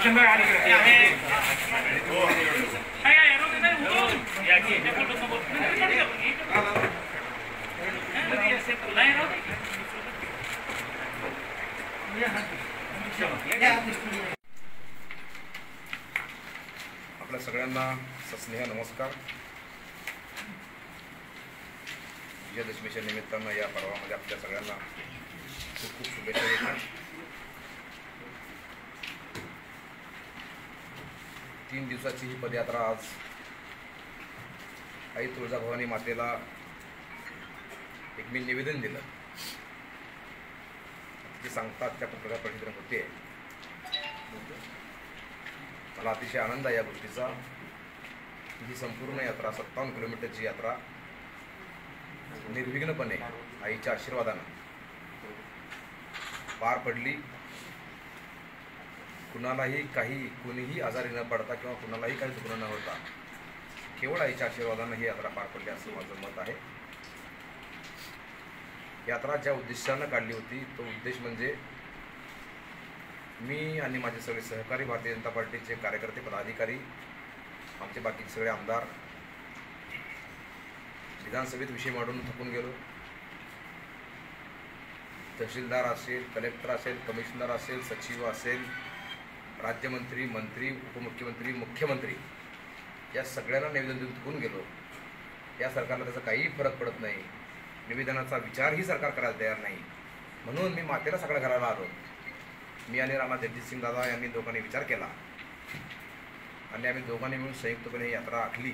आपल्या सगळ्यांना सस्नेह नमस्कार। विजयादशमीच्या निमित्तानं या पर्वामध्ये आपल्या सगळ्यांना खूप खूप शुभेच्छा देतो। 3 दिवसाची ही पदयात्रा आज आई तुळजाभवानी मातेला एक मी निवेदन दिलं, ते सांगतात त्या प्रकारे होते। मला अतिशय आनंद आहे या गोष्टीचा। ही संपूर्ण यात्रा 57 किलोमीटरची यात्रा निर्विघ्नपणे आईच्या आशीर्वादाने पार पडली। कुणालाही कोणीही आजारी न पडता किंवा कुणालाही काही दुखणं न होता केवळ आईच्या आशीर्वादाने ही यात्रा पार पडली असं माझं मत आहे। यात्रा ज्या उद्देशानं काढली होती तो उद्देश म्हणजे मी आणि माझे सगळे सहकारी भारतीय जनता पार्टीचे कार्यकर्ते पदाधिकारी, आमचे बाकीचे सगळे आमदार विधानसभेत विषय मांडून थकून गेलो। तहसीलदार असेल, कलेक्टर असेल, कमिशनर असेल, सचिव असेल, राज्यमंत्री, मंत्री, उपमुख्यमंत्री, मुख्यमंत्री या सगळ्यांना निवेदन देऊन थकून गेलो। या सरकारला त्याचा काही फरक पडत नाही, निवेदनाचा विचारही सरकार करायला तयार नाही। म्हणून मी मातेला सगळं घराला आलो। मी आणि राणा जगजितसिंग दादा यांनी दोघांनी विचार केला आणि आम्ही दोघांनी मिळून संयुक्तपणे यात्रा आखली।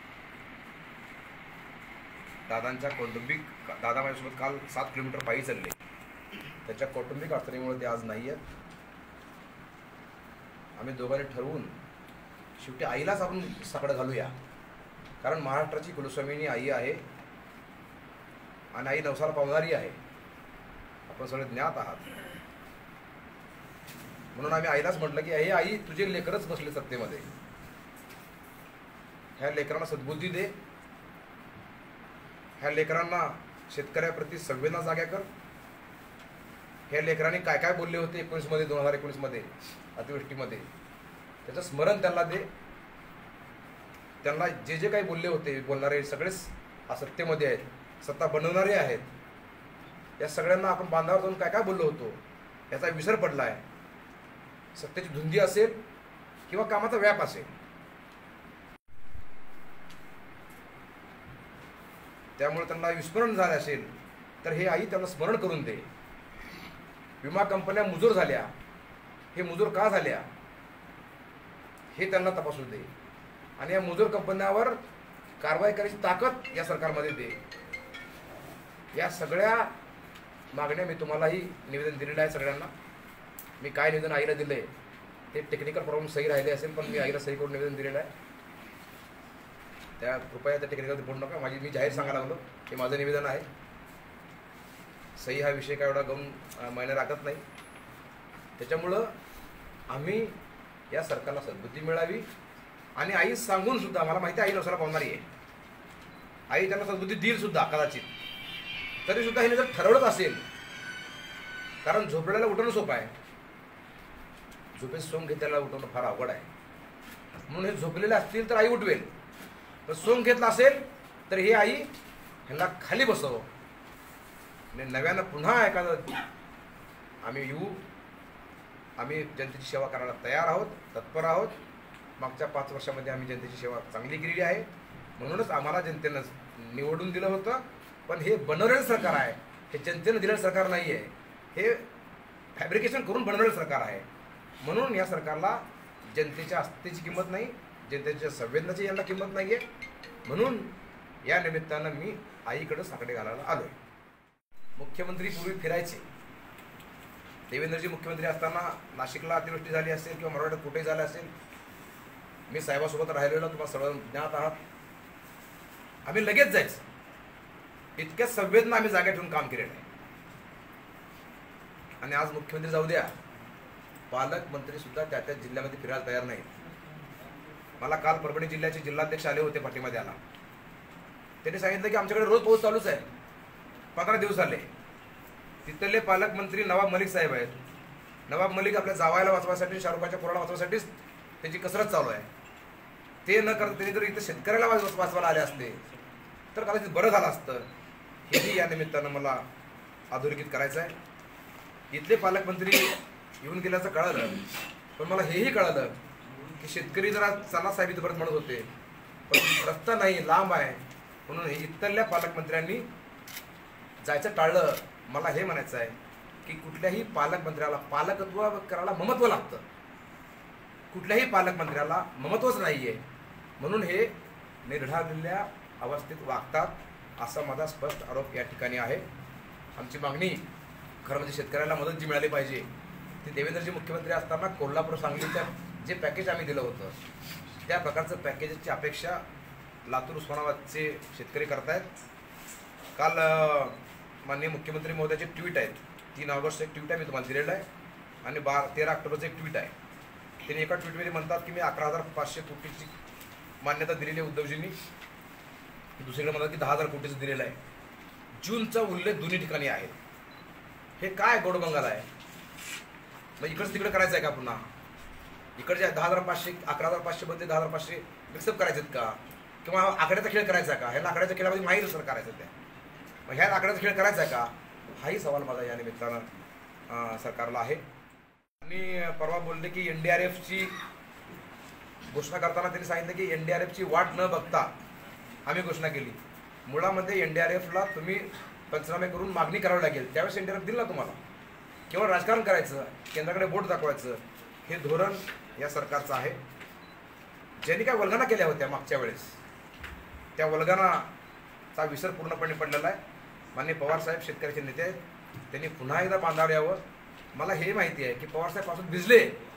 दादांच्या कौटुंबिक दादा माझ्यासोबत काल 7 किलोमीटर पायी चालले, त्याच्या कौटुंबिक अडचणीमुळे ते आज नाही आहेत। आम्ही दोघांनी ठरवून शेवटी आईलाच आपण साकडं घालूया, कारण महाराष्ट्राची कुलस्वामिनी आई आहे आणि आई नवसाला पावणारी आहे, आपण सगळे ज्ञात आहात। म्हणून आम्ही आईलाच म्हटलं की हे आई तुझे लेकरच बसले सत्तेमध्ये, ह्या लेकरांना सद्बुद्धी दे, ह्या लेकरांना शेतकऱ्याप्रती संवेदना जाग्या कर। ह्या लेकरांनी काय काय बोलले होते 2019 मध्ये अतिवृष्टीमध्ये त्याचं स्मरण त्यांना दे। त्यांना जे जे काही बोलले होते बोलणारे सगळेच असत्तेमध्ये आहेत, सत्ता बनवणारे आहेत। या सगळ्यांना आपण बांधावर जाऊन काय काय बोललो होतो याचा विसर पडला आहे। सत्तेची धुंदी असेल किंवा कामाचा व्याप असेल, त्यामुळे त्यांना विस्मरण झाले असेल तर हे आई त्यांना स्मरण करून दे। विमा कंपन्या मुजोर झाल्या, हे मुजोर का झाल्या हे त्यांना तपासू दे आणि या मुजोर कंपन्यांवर कारवाई करायची ताकद या सरकारमध्ये दे। या सगळ्या मागण्या मी तुम्हालाही निवेदन दिलेलं आहे सगळ्यांना। मी काय निवेदन आईला दिले ते टेक्निकल प्रॉब्लेम सही राहिले असेल, पण मी आईला सही करून निवेदन दिलेलं आहे। त्या कृपया त्या टेक्निकल बोलू नका, मी जाहीर सांगायला लागलो हे माझं निवेदन आहे। सही हा विषय काय एवढा गौण मायने राखत नाही, त्याच्यामुळं आम्ही या सरकारला सद्बुद्धी मिळावी आणि आई सांगून सुद्धा मला माहिती आहे आई नवसाला पावणारी आहे, आई त्यांना सद्बुद्धी देईल सुद्धा कदाचित, तरी सुद्धा हिने जर ठरवलं असेल, कारण झोपलेला उठणं सोपं आहे, झोपेत सोंग घेतलेला उठवणं फार अवघड आहे। म्हणून हे झोपलेले असतील तर आई उठवेल, पण सोंग घेतला असेल तर हे आई ह्यांना खाली बसव आणि नव्यानं पुन्हा एखादं आम्ही येऊ। आम्ही जनतेची सेवा करायला तयार आहोत, तत्पर आहोत। मागच्या 5 वर्षामध्ये आम्ही जनतेची सेवा चांगली केलेली आहे, म्हणूनच आम्हाला जनतेनं निवडून दिलं होतं। पण हे बनवलेलं सरकार आहे, हे जनतेनं दिलेलं सरकार नाही आहे, हे फॅब्रिकेशन करून बनवलेलं सरकार आहे। म्हणून या सरकारला जनतेच्या आस्थेची किंमत नाही, जनतेच्या संवेदनाची यांना किंमत नाही आहे। म्हणून या निमित्तानं मी आईकडे साकडे घालायला आलोय। मुख्यमंत्री पूर्वी फिरायचे, देवेंद्रजी मुख्यमंत्री असताना नाशिकला अतिवृष्टी झाली असेल किंवा मराठवाड्यात कुठेही झालं असेल, मी साहेबासोबत राहिलेलो तुम्हाला सर्व ज्ञात आहात। आम्ही लगेच जायचं, इतक्या संवेदना आम्ही जागा ठेवून काम केलेलं आहे। आणि आज मुख्यमंत्री जाऊ द्या, पालकमंत्री सुद्धा त्या जिल्ह्यामध्ये फिरायला तयार नाहीत। मला काल परभणी जिल्ह्याचे जिल्हाध्यक्ष आले होते पाठीमध्ये, त्यांनी सांगितलं की आमच्याकडे रोज पाऊस चालूच आहे, 15 दिवस झाले। तिथले पालकमंत्री नवाब मलिक साहेब आहेत, नवाब मलिक आपल्या जावायला वाचवायसाठी, शाहरुखाच्या पोराला वाचवायसाठीच त्याची कसरत चालू आहे. ते न करता त्यांनी जर इथे शेतकऱ्याला वाचवायला आले असते तर कदाचित बरं झालं असतं. हेही या निमित्तानं मला अधोरेखित करायचं आहे. इथले पालकमंत्री येऊन गेल्याचं कळालं, पण मला हेही कळालं की शेतकरी जरा चला साहेब इथपर्यंत म्हणत होते, पण रस्ता नाही, लांब आहे, म्हणून हे इथल्या पालकमंत्र्यांनी जायचं टाळलं. मला हे म्हणायचं आहे की कुठल्याही पालकमंत्र्याला पालकत्व करायला ममत्व लागतं. कुठल्याही पालकमंत्र्याला ममत्वच नाही आहे, म्हणून हे निर्ढाळलेल्या अवस्थेत वागतात, असा माझा स्पष्ट आरोप या ठिकाणी आहे. आमची मागणी खरं म्हणजे शेतकऱ्याला मदत जी मिळाली पाहिजे ती देवेंद्रजी मुख्यमंत्री असताना कोल्हापूर सांगलीच्या जे पॅकेज आम्ही दिलं होतं त्या प्रकारचं पॅकेजची अपेक्षा लातूर उस्मानाबादचे शेतकरी करतायत. काल माननीय मुख्यमंत्री महोदयाचे ट्विट आहेत, 3 ऑगस्ट एक ट्विट आहे, मी तुम्हाला दिलेलं आहे, आणि 13 ऑक्टोबरचं एक ट्विट आहे. त्यांनी एका ट्विटमध्ये म्हणतात की मी 11,500 कोटीची मान्यता दिलेली आहे उद्धवजींनी, दुसरीकडे म्हणतात की 10,000 कोटीचं दिलेलं आहे. जूनचा उल्लेख दोन्ही ठिकाणी आहे. हे काय गोडबंगाल आहे? मग इकडचं तिकडे करायचं आहे का? पुन्हा इकडच्या 10,500 11,500 बदले 10,500 मिक्सअप करायचेत का? किंवा आकड्याचा खेळ करायचा का? ह्या आकड्याच्या खेळामध्ये माहीर सर करायचं त्या, मग ह्या आकड्याचा खेळ करायचा का? हाही सवाल माझा या निमित्तानं सरकारला आहे. आणि परवा बोलले की NDRFची घोषणा करताना त्यांनी सांगितलं की NDRFची वाट न बघता आम्ही घोषणा केली. मुळामध्ये NDRFला तुम्ही पंचनामे करून मागणी करावी लागेल, त्यावेळेस NDRF दिलं ना तुम्हाला. केवळ राजकारण करायचं, केंद्राकडे बोट दाखवायचं, हे धोरण या सरकारचं आहे. ज्यांनी काय वल्गना केल्या होत्या मागच्या वेळेस त्या वल्गनाचा विसर पूर्णपणे पडलेला आहे. माननीय पवारसाहेब शेतकऱ्याचे नेते आहेत, त्यांनी पुन्हा एकदा बांधावर यावं. मला हे माहिती आहे की पवारसाहेब पासून भिजले,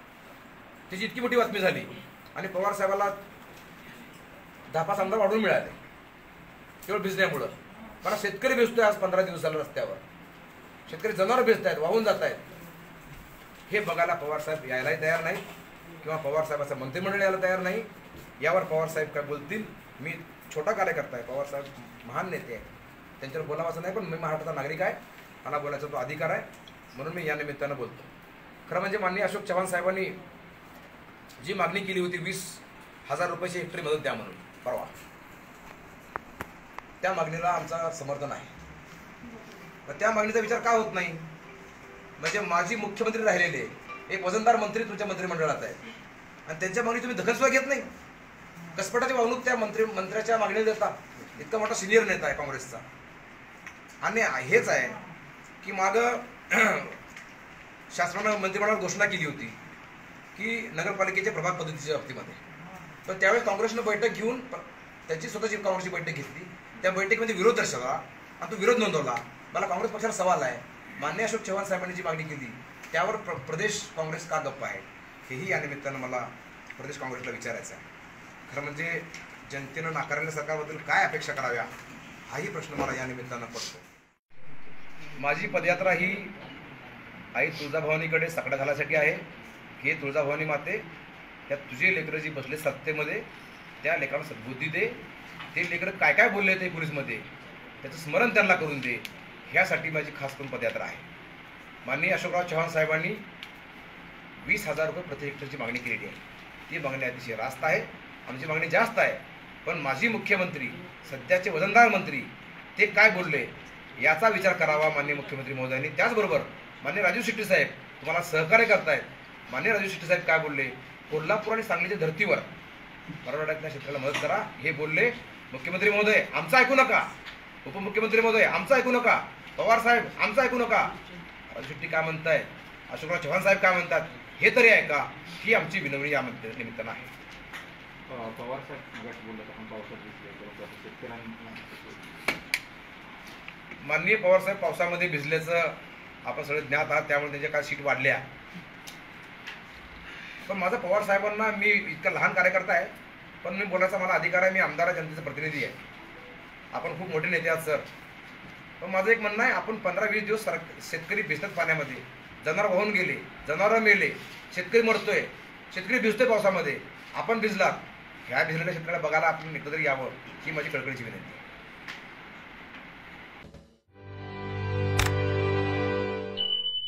त्याची इतकी मोठी बातमी झाली आणि पवारसाहेबाला 10-5 आमदार वाढून मिळाले केवळ भिजण्यामुळं. मला शेतकरी भिजतोय आज 15 दिवस झालं रस्त्यावर, शेतकरी जनावर भिजत आहेत, वाहून जात आहेत. हे बघायला पवारसाहेब यायलाही तयार नाही किंवा पवारसाहेबाचं मंत्रिमंडळ यायला तयार नाही. यावर पवारसाहेब काय बोलतील? मी छोटा कार्यकर्ता आहे, पवारसाहेब महान नेते आहे, त्यांच्यावर बोलावाचं नाही, पण मी महाराष्ट्राचा नागरिक आहे, मला बोलायचा तो अधिकार आहे, म्हणून मी या निमित्तानं बोलतो. खरं म्हणजे माननीय अशोक चव्हाण साहेबांनी जी मागणी केली होती 20,000 रुपयाची हेक्टरी मदत द्या म्हणून परवा, त्या मागणीला आमचा समर्थन आहे. मग त्या मागणीचा विचार का होत नाही? म्हणजे माजी मुख्यमंत्री राहिलेले एक वजनदार मंत्री तुमच्या मंत्रिमंडळात आहेत आणि त्यांच्या मागणी तुम्ही दखलसुद्धा घेत नाही. कसपटाची वागणूक त्या मंत्र्याच्या मागणीला देता. इतका मोठा सिनियर नेता आहे काँग्रेसचा. आणि हेच आहे की मागं शासनानं मंत्रिमंडळात घोषणा केली होती की नगरपालिकेच्या प्रभाग पद्धतीच्या बाबतीमध्ये, पण त्यावेळेस काँग्रेसनं बैठक घेऊन त्याची स्वतःची काँग्रेसची बैठक घेतली, त्या बैठकीमध्ये विरोध दर्शवला आणि तो विरोध नोंदवला. मला काँग्रेस पक्षाला सवाल आहे, माननीय अशोक चव्हाण साहेबांनी जी मागणी केली त्यावर प्रदेश काँग्रेस का गप्प आहे? हेही या निमित्तानं मला प्रदेश काँग्रेसला विचारायचं आहे. खरं म्हणजे जनतेनं नाकारलेल्या सरकारबद्दल काय अपेक्षा कराव्या हाही प्रश्न मला या निमित्तानं पडतो. माझी पदयात्रा ही आई तुळजाभवानीकडे साकडं घालायसाठी आहे. हे तुळजाभवानी माते, त्या तुझे लेकरं जी बसले सत्तेमध्ये त्या लेकरांना सद्बुद्धी दे. ते लेकरं काय काय बोलले ते पोलीसमध्ये त्याचं स्मरण त्यांना करून दे. ह्यासाठी माझी खास करून पदयात्रा आहे. माननीय अशोकराव चव्हाण साहेबांनी 20,000 रुपये प्रति हेक्टरची मागणी केलेली आहे. ती मागणी अतिशय रास्त आहे, आमची मागणी जास्त आहे. पण माजी मुख्यमंत्री सध्याचे वजनदार मंत्री ते काय बोलले याचा विचार करावा माननीय मुख्यमंत्री महोदयांनी. त्याचबरोबर माननीय राजू शेट्टी साहेब तुम्हाला सहकार्य करतायत. माननीय राजू शेट्टी साहेब काय बोलले? कोल्हापूर आणि सांगलीच्या धर्तीवर मराठवाड्यातल्या क्षेत्राला मदत करा हे बोलले. मुख्यमंत्री महोदय आमचं ऐकू नका, उपमुख्यमंत्री महोदय आमचं ऐकू नका, पवार साहेब आमचं ऐकू नका. राजू शेट्टी काय म्हणतायत, अशोकराव चव्हाण साहेब काय म्हणतात हे तरी ऐका, ही आमची विनवणी या निमित्तानं आहे. पवार साहेब माननीय पवारसाहेब पावसामध्ये भिजल्याचं आपण सगळे ज्ञात आहात, त्यामुळे त्यांच्या काय सीट वाढल्या. पण माझा पवार साहेबांना, मी इतका लहान कार्यकर्ता आहे पण मी बोलायचा मला अधिकार आहे. मी आमदार जनतेचा प्रतिनिधी आहे. आपण खूप मोठे नेते आहात सर, पण माझं एक म्हणणं आहे, आपण 15-20 दिवस शेतकरी भिजतात पाण्यामध्ये, जनावर वाहून गेले, जनावर मेले, शेतकरी मरतोय, शेतकरी भिजतोय पावसामध्ये, आपण भिजलात. ह्या भिजलेल्या शेतकऱ्याला बघायला आपण एकत्र यावं ही माझी कळकळीची विनंती आहे.